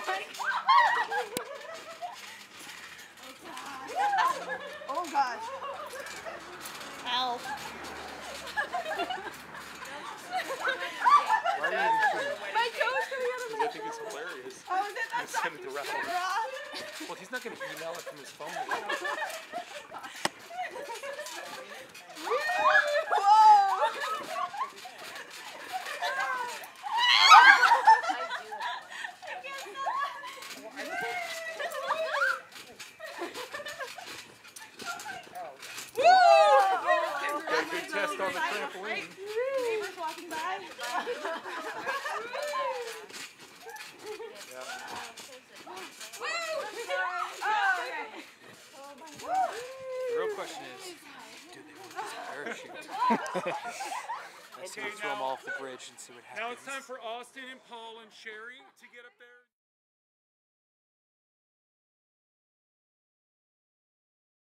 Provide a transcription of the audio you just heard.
Oh gosh. Help. Why are you even shooting? My toes coming out of my I think it's hilarious. Oh, is it? That's send it to Ralph. Rob. Well, he's not going to email it from his phone. Good test on the trampoline. Neighbors walking by. The real question is, do they want this parachute? Let's see, throw them off the bridge and see what happens. Now it's time for Austin and Paul and Sherry to get up there.